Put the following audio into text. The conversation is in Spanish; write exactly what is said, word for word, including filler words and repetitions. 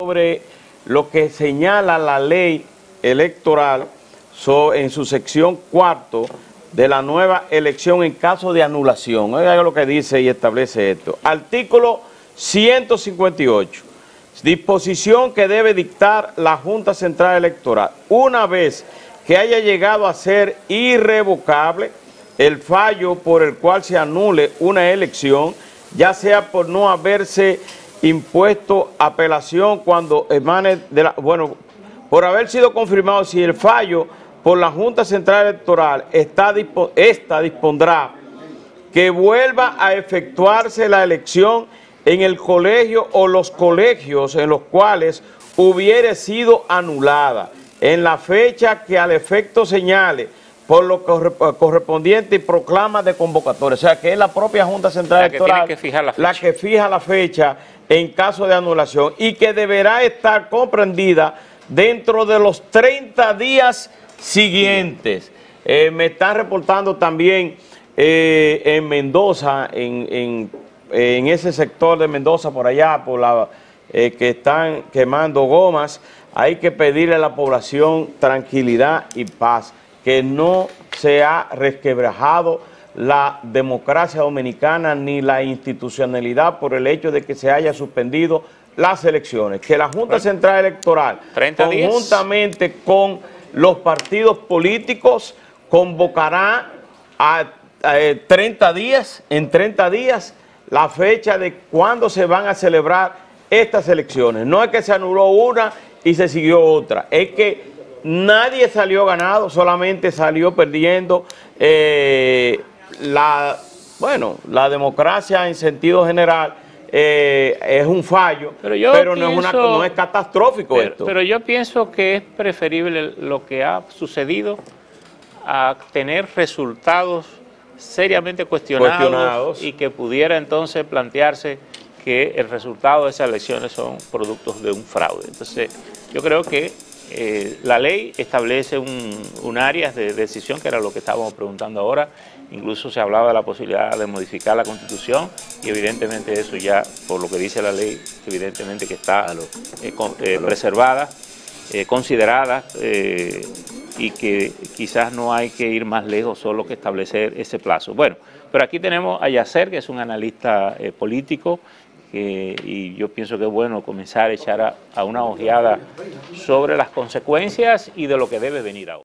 sobre lo que señala la ley electoral so, en su sección cuarto de la nueva elección en caso de anulación. Oiga lo que dice y establece esto. Artículo ciento cincuenta y ocho. Disposición que debe dictar la Junta Central Electoral. Una vez que haya llegado a ser irrevocable el fallo por el cual se anule una elección, ya sea por no haberse impuesto apelación cuando emane de la, bueno, por haber sido confirmado, si el fallo por la Junta Central Electoral está, esta dispondrá que vuelva a efectuarse la elección en el colegio o los colegios en los cuales hubiere sido anulada, en la fecha que al efecto señale por lo correspondiente y proclama de convocatoria. O sea, que es la propia Junta Central Electoral que fijar la, la que fija la fecha en caso de anulación y que deberá estar comprendida dentro de los treinta días siguientes. Eh, me están reportando también eh, en Mendoza, en, en, en ese sector de Mendoza, por allá, por la eh, que están quemando gomas. Hay que pedirle a la población tranquilidad y paz, que no se ha resquebrajado la democracia dominicana ni la institucionalidad por el hecho de que se haya suspendido las elecciones, que la Junta Central Electoral, conjuntamente con los partidos políticos, convocará a, a, a treinta días, en treinta días, la fecha de cuándo se van a celebrar estas elecciones. No es que se anuló una y se siguió otra, es que nadie salió ganado, solamente salió perdiendo eh, la, bueno, la democracia en sentido general. Eh, es un fallo, pero, yo pero pienso, no, es una, no es catastrófico pero, esto. Pero yo pienso que es preferible lo que ha sucedido a tener resultados seriamente cuestionados, cuestionados y que pudiera entonces plantearse que el resultado de esas elecciones son productos de un fraude. Entonces, yo creo que eh, la ley establece un, un área de decisión, que era lo que estábamos preguntando ahora. Incluso se hablaba de la posibilidad de modificar la Constitución y evidentemente eso ya, por lo que dice la ley, evidentemente que está eh, con, eh, preservada, eh, considerada eh, y que quizás no hay que ir más lejos, solo que establecer ese plazo. Bueno, pero aquí tenemos a Yacer, que es un analista eh, político, que, y yo pienso que es bueno comenzar a echar a, a una ojeada sobre las consecuencias y de lo que debe venir ahora.